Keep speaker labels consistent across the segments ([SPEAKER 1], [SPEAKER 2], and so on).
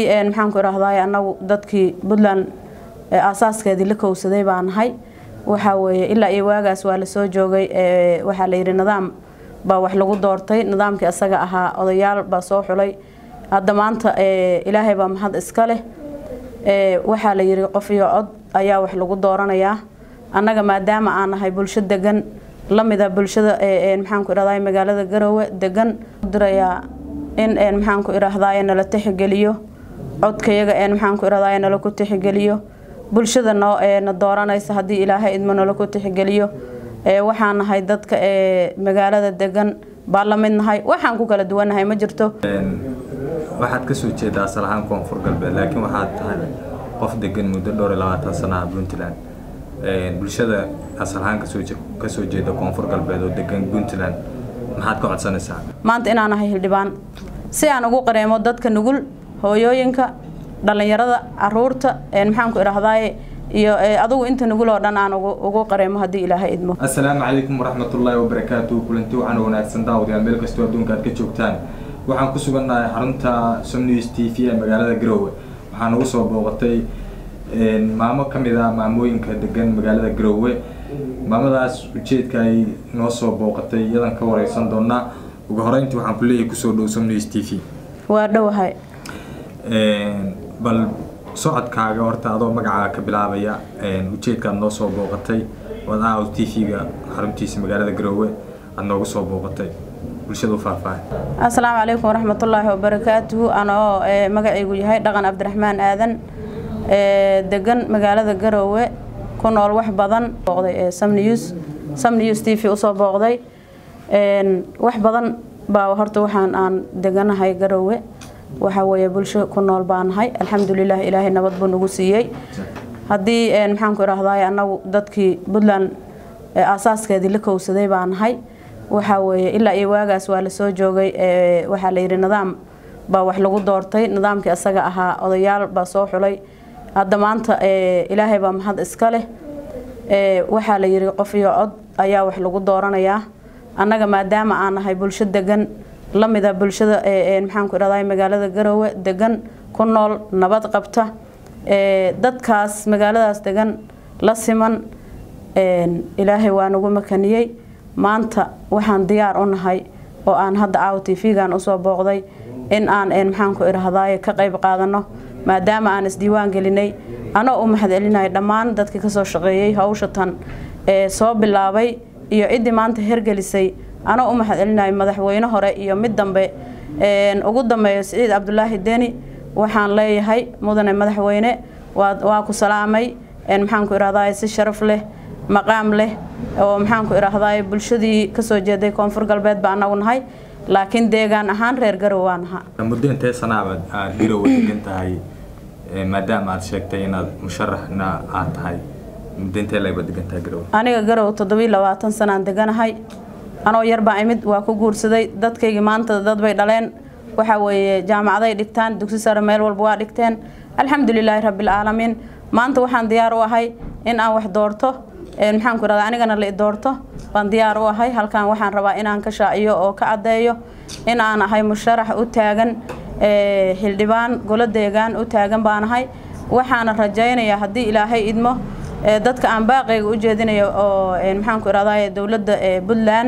[SPEAKER 1] maxaan ku iraahdaa anagu dadkii Puntland asaaskeedii la kowsaday baan nahay waxa weeye ilaa ay waagaas waa la soo joogay waxa la yiri nidaam ba wax lagu doortay nidaamkii asaga ahaa odayaal ba soo xulay hadda maanta ilaahay ba mahad iska leh waxa la yiri qof iyo cod ayaa wax lagu dooranayaa annaga maadaama aan nahay bulshada degan lamida bulshada maxaan ku iraahdaa magaalada Garowe degan diraya in maxaan ku iraahdaa nala tixgeliyo codkayaga maxaan ku iraahdaa nala ku tixgeliyo bulshada na dooranaysa hadii ilaahay idmo nala ku tixgeliyo waxaan nahay dadka magaalada degan baarlamaan nahay waxaan ku kala duwanahay ma jirto
[SPEAKER 2] waxaad ka soo jeedaa salahan koonfur galbeed laakiin waxaad tahay qof degan muddo dhowr 20 sano ah Puntland bulshada asalahan ka soo jeeda koonfur galbeed oo degan Puntland maxaad ka codsanaysaa
[SPEAKER 1] maanta inaan nahay hildhibaan si aan ugu qareemo dadka nugul hooyooyinka dhalinyarada caruurta maxaan ku iraahdaa iyo adigu inta nugul oo dhan aan ugu qareemo hadii ilaahay idmo
[SPEAKER 2] assalaamu calaykum waraxmatullaahi wabarakaatuh kulantii waxaan wanaagsan daawadayaal meel kasta oo adduunka aad ka joogtaan waxaan ku suganahay xarunta Som News TV ee magaalada Garowe waxaan ugu soo booqatay maamo kamid ah maamooyinka degan magaalada Garowe maamadaas ujeedka ay noo soo booqatay iyadan ka wareysan doona ugu horeyntii waxaan ku leeyahay ku soo dhow Som News TV
[SPEAKER 1] waa dhawahay
[SPEAKER 2] bal socodkaaga horta adoo magacaaga ka bilaabaya ujeedka noo soo booqatay wadaha TV-ga xaruntiisa magaalada Garowe aad noogu soo booqatay bulshada u faahfaahay
[SPEAKER 1] assalaamu calaykum waraxmatullaahi wabarakaatuh anoo magacaygu yahay dhaqan Cabdiraxmaan Aadan degan magaalada Garowe ku nool wax badan booqday Som News TV u soo booqday wax badan baa horta waxaan aan deganahay Garowe waxa weeye bulsho ku nool baanahay alxamdulillah ilaahay nabad buu nagu siiyay hadii maxaan ku iraahdaa anagu dadkii Puntland asaaskeedii la kowsaday baan nahay waxa weeye ilaa ay waagaas waa la soo joogay waxa la yiri nidaam ba wax lagu doortay nidaamkii asaga ahaa odayaal ba soo xulay hadda maanta ilaahay ba mahad iska leh waxa la yiri qof iyo cod ayaa wax lagu dooranayaa annaga maadaama aan nahay bulshada degan lamida bulshada maxaan ku iraahdaa magaalada Garowe degan ku nool nabad qabta dadkaas magaaladaas degan la siman ilaahay waa nagu makaniyay maanta waxaan diyaar u nahay oo aan hadda TV-gan u soo booqday in aan maxaan ku iraahdaa ka qayb qaadano maadaama aan isdiiwaan gelinay ana u mahad celinay dhammaan dadkii ka soo shaqeeyay hawsha tan soo bilaabay iyo cidii maanta hergelisay ana u mahad celinay madaxweyne hore iyo mid dambe ugu dambeeyo Saciid Cabdullaahi Deni waxaan leeyahay mudane madaxweyne waa ku salaamay maxaan ku iraahdaa si sharaf leh maqaam leh oo maxaan ku iraahdaa bulshadii ka soo jeeday koonfur galbeed baan anagu nahay laakiin deegaan ahaan reer Garowe waan ahaa
[SPEAKER 2] muddo intee sanaabad aad Garowe degan tahay maadaama aad sheegtay inaad musharaxna aad tahay muddo intee la degan tahay Garowe
[SPEAKER 1] aniga Garowe 27 sano aan deganahay anoo yar baa imid waa ku guursaday dadkayga maanta dad bay dhaleen waxa weeye jaamacaday dhigtaan dugsi sare meel walba waa dhigteen alxamdulilaahi rabbil aalamiin maanta waxaan diyaar u ahay in aan wax doorto maxaan ku iraahdaa anigana la doorto baan diyaar u ahay halkan waxaan rabaa in aan ka shaaciyo oo ka cadeeyo in aan ahay musharax u taagan hildhibaan golo deegaan u taagan baan ahay waxaan rajaynayaa hadii ilaahay idmo dadka aan baaqayga u jeedinayo oo maxaan ku iraahdaa dawladda Puntland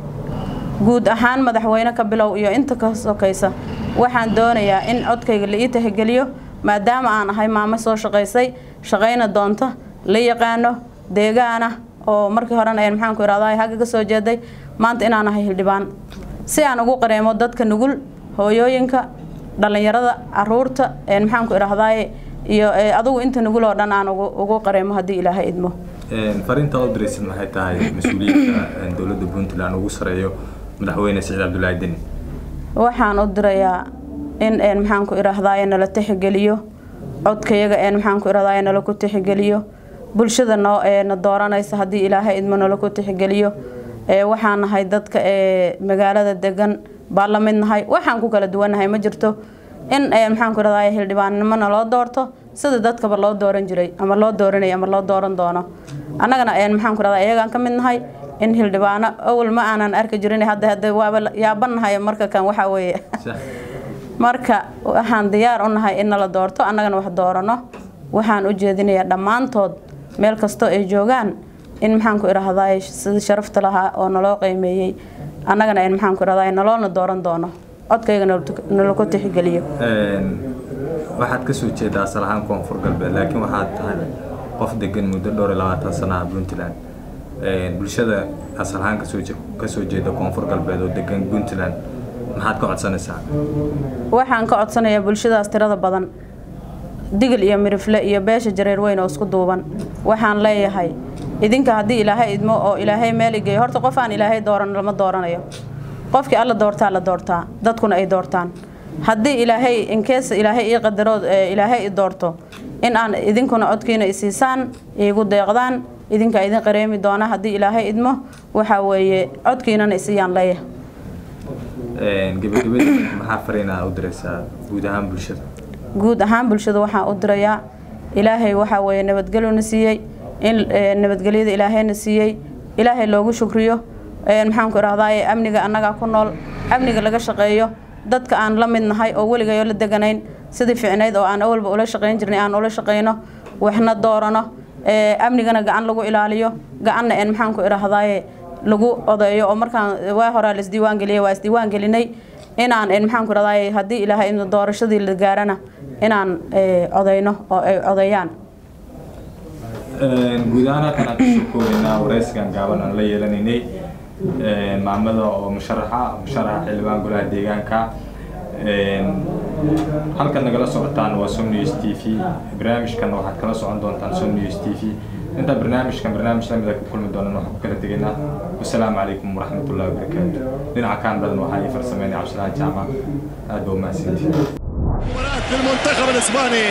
[SPEAKER 1] guud ahaan madaxweyne ka bilow iyo inta ka sokaysa waxaan doonayaa in codkayga la ii tixgeliyo maadaama aan ahay maamo soo shaqayna doonto la yaqaano deegaana oo markii hore maxaan ku iraahdaa haga ka soo jeeday maanta inaan ahay hildhibaan si aan ugu qareemo dadka nugul hooyooyinka dhalinyarada caruurta maxaan ku iraahdaa iyo adigu inta nugul oo dhan aan ugu qareemo hadii ilaahay idmo
[SPEAKER 2] farinta oo diraysan maxay tahay mas'uuliyadda dawladda Puntland ugu sareeyo madaxweyne Saciid Cabdullaahi Deni
[SPEAKER 1] waxaan u dirayaa in maxaan ku iraahdaa nala tixgeliyo codkayaga maxaan ku iraahdaa nala ku tixgeliyo bulshada na dooranaysa hadii ilaahay idmo nala ku tixgeliyo waxaan nahay dadka magaalada degan baarlamaan nahay waxaan ku kala duwanahay ma jirto in maxaan ku iraahdaa hildhibaannimo loo doorto sida dadka loo dooran jiray ama loo dooranay ama loo dooran doono annagana maxaan ku iraahdaa iyagaan ka mid nahay in hildhibaano awal ma aanan arki jirin hadda waa yaabanahay marka kan waxa weeye marka waxaan diyaar u nahay in la doorto annagana wax doorano waxaan u jeedinayaa dhamaantood meel kasto ay joogaan in maxaan ku iraahdaa sida sharafta lahaa oo naloo qiimeeyay annagana in maxaan ku iraahdaa naloona dooran doono codkaygana nala ku tixgeliyo
[SPEAKER 2] waxaad ka soo jeedaa salahan koonfur galbeed laakiin waxaad tahay qof degan muddo dhowr iyo 20 sano ah Puntland bulshada asalahan ka soo jeeda koonfur galbeed oo degan Puntland maxaad ka codsanaysaa
[SPEAKER 1] waxaan ka codsanayaa bulshadaas tirada badan digil iyo mirifle iyo beesha jareer weyn oo isku duuban waxaan leeyahay idinka hadii ilaahay idmo oo ilaahay meel igay horta qof aan ilaahay dooran lama dooranayo qofkii alla doortaa la doortaa dadkuna ay doortaan hadii ilaahay in case ilaahay ii qadaro ilaahay ii doorto in aan idinkuna codkiina isiisaan iigu deeqdaan idinka idin qareemi doona hadii ilaahay idmo waxa weeye codkiina isiyaan leeyahay
[SPEAKER 2] gabadha maxaa fariinaa u diraysaa guud ahaan bulshada waxaan u dirayaa ilaahay waxa weeye nabadgelyo siiyay in nabadgelyada ilaahayna siiyay ilaahay loogu shukriyo maxaan ku iraahdaa amniga annaga ku nool amniga laga shaqeeyo dadka aan la mid nahay oo waligayo la deganayn sidii fiicneed oo aan awalba ula shaqeyn jirnay aan ula shaqeyno waxna doorano amnigana gacan lagu ilaaliyo gacanna in maxaan ku iraahdaa lagu odayo oo markaan waa hore la isdiiwaan galiyay waa isdiiwaan gelinay inaan maxaan ku iraahdaa hadii ilaahay in doorashadii la gaarana inaan odayno oo ay odayaan gudaana kana shaqooyina wareyskan gaaban aan la yeelanaynay maamada oo musharaxa xildhibaan golaha deegaanka halkan nagala socotaan waa Som News TV barnaamijkan waxaad kala socon doontaan Som News TV inta barnaamijkan barnaamij la mid ah ku kulmi doonaan wax kala tageynaa wassalaamu calaykum waraxmatullaahi wabarakaatuh dhinaca kan badan waxay farsameeyeen Cabdisalaam Jaamac aad buu mahadsantihiin
[SPEAKER 3] مباراة المنتخب الاسباني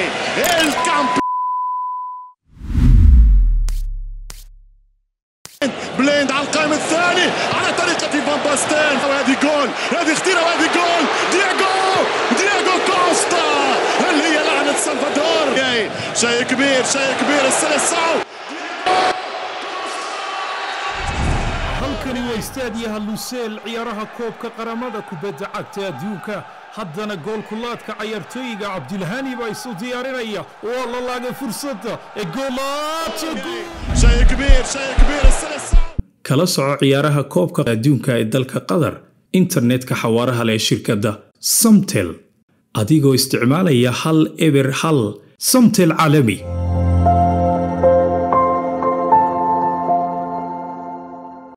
[SPEAKER 3] بليند على القائم الثاني على طريقة فان باستين وهذه جول هذه خطيرة وهذه جول دياغو كوستا اللي هي لعنة سلفادور شيء كبير السلسعو
[SPEAKER 4] halkani waa istaadiyaha Lusail ciyaaraha koobka qaramada kubadda cagta adduunka haddana gool kulaadka ciyaartooyga Cabdilhani baa isu diyaarinaya oo la laagay fursadda ee goolaadka
[SPEAKER 3] شيء كبير السلسعو
[SPEAKER 4] kala soco ciyaaraha koobka adduunka ee dalka Qatar internetka xawaaraha leh shirkadda Samtel adigoo isticmaalaya hal eber hal Samtel caalami